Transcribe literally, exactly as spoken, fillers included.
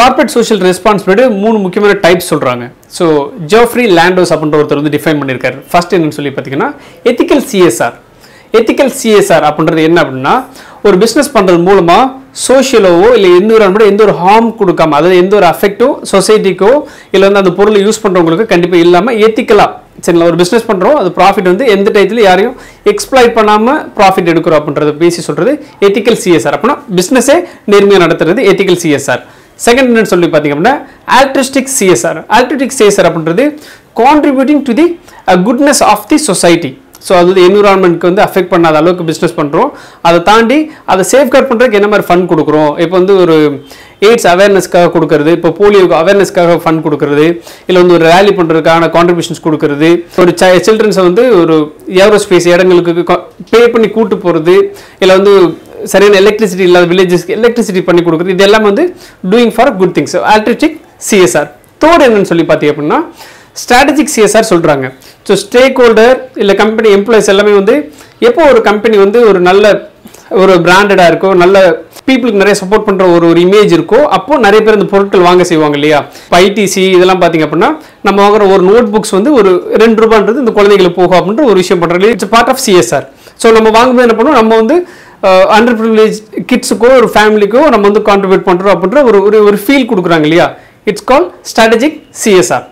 Corporate social responsibility மூணு முக்கியமான types சொல்கிறாங்க. ஸோ ஜெஃப்ரி லாண்டோஸ் அப்படின்ற ஒருத்தர் வந்து டிஃபைன் பண்ணியிருக்காரு. ஃபர்ஸ்ட் என்னன்னு சொல்லி பார்த்தீங்கன்னா எத்திக்கல் சிஎஸ்ஆர். எத்திக்கல் சிஎஸ்ஆர் அப்படின்றது என்ன அப்படின்னா, ஒரு பிஸ்னஸ் பண்ணுறது மூலமாக சோஷியலோவோ இல்லை என்விரான்மெண்ட் எந்த ஒரு ஹார்ம் கொடுக்காம, அதாவது எந்த ஒரு அஃபெக்டோ சொசைட்டிக்கோ இல்லை வந்து அந்த பொருளை யூஸ் பண்ணுறவங்களுக்கு கண்டிப்பாக இல்லாமல் எத்திக்கலாக சரிங்களா ஒரு பிஸ்னஸ் பண்ணுறோம், அது ப்ராஃபிட் வந்து எந்த டயத்தில் யாரையும் எக்ஸ்ப்ளாய்ட் பண்ணாமல் ப்ராஃபிட் எடுக்கிறோம் அப்படின்றத பேசி சொல்கிறது எத்திக்கல் சிஎஸ்ஆர். அப்படின்னா பிஸ்னஸே நேர்மையாக நடத்துறது எத்திக்கல் சிஎஸ்ஆர். செகண்ட் என்னன்னு சொல்லி பார்த்தீங்க அப்படின்னா ஆல்ட்ரிஸ்டிக் சிஎஸ்ஆர். ஆல்ட்ரிஸ்டிக் சிஎஸ்ஆர் அப்படின்றது contributing to the goodness of the society. So அது என்விரான்மெண்ட்க்கு வந்து அஃபெக்ட் பண்ணாத அளவுக்கு பிஸ்னஸ் பண்ணுறோம். அதை தாண்டி அதை சேஃப்கார்ட் பண்ணுறதுக்கு என்ன மாதிரி ஃபண்ட் கொடுக்குறோம். இப்போ வந்து ஒரு எய்ட்ஸ் அவேர்னஸ்க்காக கொடுக்கறது, இப்போ போலியோக்கு அவேர்னஸ்க்காக ஃபண்ட் கொடுக்கறது, இல்லை வந்து ஒரு ரேலி பண்ணுறதுக்கான கான்ட்ரிபியூஷன்ஸ் கொடுக்கறது, ஒரு சில்ட்ரன்ஸை வந்து ஒரு ஏரோஸ்பேஸ் இடங்களுக்கு பே பண்ணி கூட்டு போகிறது, இல்லை வந்து சரியான எலக்ட்ரிசிட்டி இல்லாத வில்லேஜஸ்க்கு எலக்ட்ரிசிட்டி பண்ணி கொடுக்குறது, இது எல்லாம் வந்து doing for good things. Altruistic CSR. Third என்னன்னு சொல்லி பார்த்தீங்க அப்படின்னா ஸ்ட்ராட்டஜிக் சிஎஸ்ஆர் சொல்கிறாங்க. ஸோ ஸ்டேக் ஹோல்டர் இல்லை கம்பெனி எம்ப்ளாயிஸ் எல்லாமே வந்து எப்போ ஒரு கம்பெனி வந்து ஒரு நல்ல ஒரு பிராண்டடாக இருக்கோ, நல்ல பீப்புளுக்கு நிறைய சப்போர்ட் பண்ணுற ஒரு ஒரு இமேஜ் இருக்கோ, அப்போ நிறைய பேர் இந்த பொருட்கள் வாங்க செய்வாங்க இல்லையா. இப்போ ஐடிசி இதெல்லாம் பார்த்தீங்க அப்படின்னா நம்ம வாங்குற ஒரு நோட் புக்ஸ் வந்து ஒரு ரெண்டு ரூபான்றது இந்த குழந்தைகளுக்கு போகும் அப்படின்ற ஒரு விஷயம் பண்ணுறது. It's part of CSR. So நம்ம வாங்கும்போது என்ன பண்ணுவோம், நம்ம வந்து அண்டர் ப்ரிவிலேஜ் கிட்ஸுக்கோ ஒரு ஃபேமிலிக்கோ நம்ம வந்து கான்ட்ரிபியூட் பண்ணுறோம் அப்படின்ற ஒரு ஒரு ஃபீல் கொடுக்குறாங்க இல்லையா. It's call strategic CSR.